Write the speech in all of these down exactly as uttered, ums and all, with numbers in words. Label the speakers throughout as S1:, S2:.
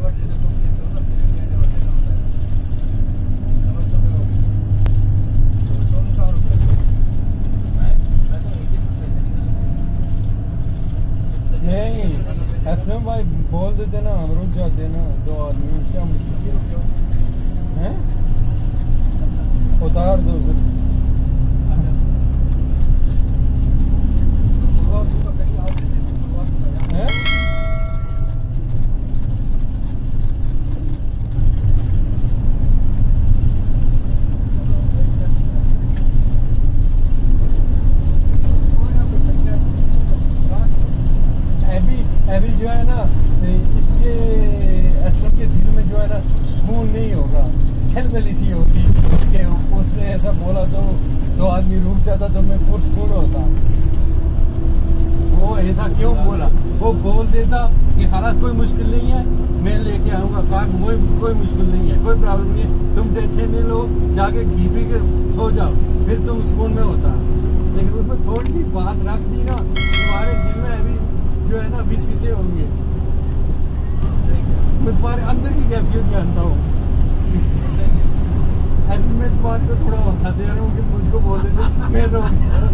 S1: असलम भाई बोल देते ना, हम रुक जाते ना दो आदमी, क्या मुश्किल है? उतार दो फिर। अभी जो है ना इसके असलम के दिल में जो है ना सुकून नहीं होगा, खलबली सी होगी कि उसने ऐसा बोला तो दो आदमी रुक जाता तो मैं पुरस्कून होता। वो ऐसा क्यों बोला? वो बोल देता कि खालास कोई मुश्किल नहीं है, मैं लेके आऊंगा कार, कोई कोई मुश्किल नहीं है, कोई प्रॉब्लम नहीं है, तुम टेंशन नहीं लो, जाके घी पी के सो जाओ, फिर तुम सुकून में होता। लेकिन उसमें थोड़ी सी बात रख दी ना, तुम्हारे दिल में अभी जो है ना विस विसे होंगे। मैं तुम्हारे अंदर की कैफियत जानता हूँ। अभी मैं तुम्हारे को थोड़ा हंसा दे रहा हूँ कि मुझको बोल देते मैं तो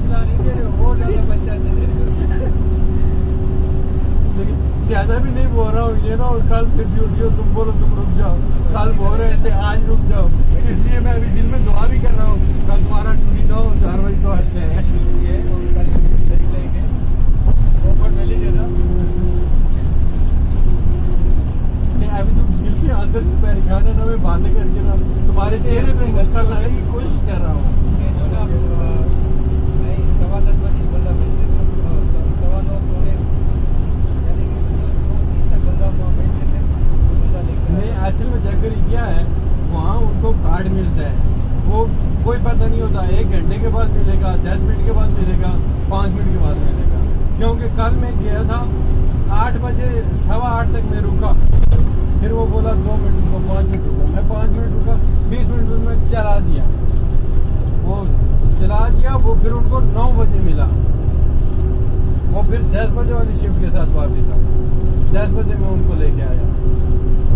S1: ज्यादा भी नहीं बोल रहा हूँ ये ना, और कल फिर ड्यूटी हो तुम बोलो तुम रुक जाओ, कल बोल रहे थे आज रुक जाओ, इसलिए मैं अभी दिल में दुआ भी कर रहा हूँ कल तुम्हारा ड्यूटी ना हो, चार बजे तो अच्छे है। अभी तुम दिल के अंदर से परेशान है ना, मैं बांधे करके ना तुम्हारे चेहरे पे गलता लगाने की कोशिश कर रहा हूँ। सवा दस बजे बंदा भेजते सवा नौ नहीं, असल में चक्कर क्या है, वहाँ उनको कार्ड मिलता है, वो कोई पता नहीं होता एक घंटे के बाद मिलेगा, दस मिनट के बाद मिलेगा, पाँच मिनट के बाद मिलेगा। क्योंकि कल मैं गया था आठ बजे सवा आठ तक मैं रुका, फिर वो बोला दो मिनट रुको, पाँच मिनट रुका, मैं पाँच मिनट रुका, बीस मिनट में चला दिया, वो चला दिया, वो फिर उनको नौ बजे मिला, वो फिर दस बजे वाली शिफ्ट के साथ वापस आया, दस बजे मैं उनको लेके आया।